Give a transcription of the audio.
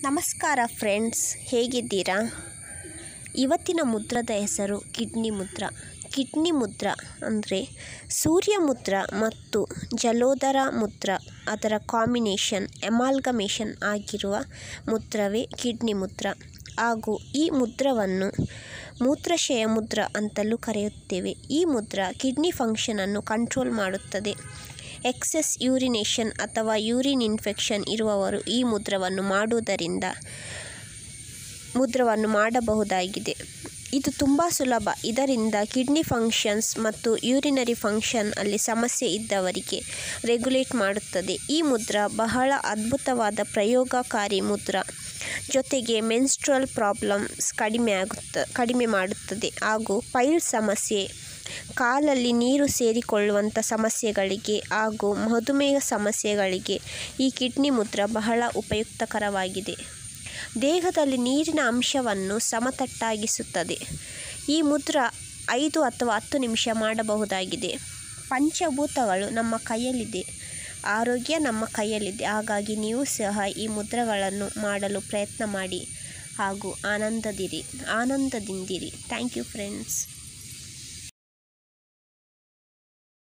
ನಮಸ್ಕಾರ ಫ್ರೆಂಡ್ಸ್, ಹೇಗಿದ್ದೀರಾ? ಇವತ್ತಿನ ಮುದ್ರದ ಹೆಸರು ಕಿಡ್ನಿ ಮುದ್ರ. ಕಿಡ್ನಿ ಮುದ್ರ ಅಂದರೆ ಸೂರ್ಯ ಮುದ್ರ ಮತ್ತು ಜಲೋದರ ಮುದ್ರ ಅದರ ಕಾಂಬಿನೇಷನ್ ಎಮಾಲ್ಗಮೇಷನ್ ಆಗಿರುವ ಮುದ್ರವೇ ಕಿಡ್ನಿ ಮುದ್ರ. ಹಾಗೂ ಈ ಮುದ್ರವನ್ನು ಮೂತ್ರಾಶಯ ಮುದ್ರ ಅಂತಲೂ ಕರೆಯುತ್ತೇವೆ. ಈ ಮುದ್ರ ಕಿಡ್ನಿ ಫಂಕ್ಷನನ್ನು ಕಂಟ್ರೋಲ್ ಮಾಡುತ್ತದೆ. ಎಕ್ಸೆಸ್ ಯೂರಿನೇಷನ್ ಅಥವಾ ಯೂರಿನ್ ಇನ್ಫೆಕ್ಷನ್ ಇರುವವರು ಈ ಮುದ್ರವನ್ನು ಮಾಡಬಹುದಾಗಿದೆ. ಇದು ತುಂಬ ಸುಲಭ. ಇದರಿಂದ ಕಿಡ್ನಿ ಫಂಕ್ಷನ್ಸ್ ಮತ್ತು ಯೂರಿನರಿ ಫಂಕ್ಷನ್ ಅಲ್ಲಿ ಸಮಸ್ಯೆ ಇದ್ದವರಿಗೆ ರೆಗ್ಯುಲೇಟ್ ಮಾಡುತ್ತದೆ. ಈ ಮುದ್ರ ಬಹಳ ಅದ್ಭುತವಾದ ಪ್ರಯೋಗಕಾರಿ ಮುದ್ರ. ಜೊತೆಗೆ ಮೆನ್ಸ್ಟ್ರುವಲ್ ಪ್ರಾಬ್ಲಮ್ಸ್ ಕಡಿಮೆ ಮಾಡುತ್ತದೆ. ಹಾಗೂ ಪೈಲ್ ಸಮಸ್ಯೆ, ಕಾಲಲ್ಲಿ ನೀರು ಸೇರಿಕೊಳ್ಳುವಂಥ ಸಮಸ್ಯೆಗಳಿಗೆ ಹಾಗೂ ಮಧುಮೇಹ ಸಮಸ್ಯೆಗಳಿಗೆ ಈ ಕಿಡ್ನಿ ಮುದ್ರ ಬಹಳ ಉಪಯುಕ್ತಕರವಾಗಿದೆ. ದೇಹದಲ್ಲಿ ನೀರಿನ ಅಂಶವನ್ನು ಸಮತಟ್ಟಾಗಿಸುತ್ತದೆ. ಈ ಮುದ್ರ 5 ಅಥವಾ 10 ನಿಮಿಷ ಮಾಡಬಹುದಾಗಿದೆ. ಪಂಚಭೂತಗಳು ನಮ್ಮ ಕೈಯಲ್ಲಿದೆ, ಆರೋಗ್ಯ ನಮ್ಮ ಕೈಯಲ್ಲಿದೆ. ಹಾಗಾಗಿ ನೀವು ಸಹ ಈ ಮುದ್ರಗಳನ್ನು ಮಾಡಲು ಪ್ರಯತ್ನ ಮಾಡಿ ಹಾಗೂ ಆನಂದದಿಂದಿರಿ. Thank you friends.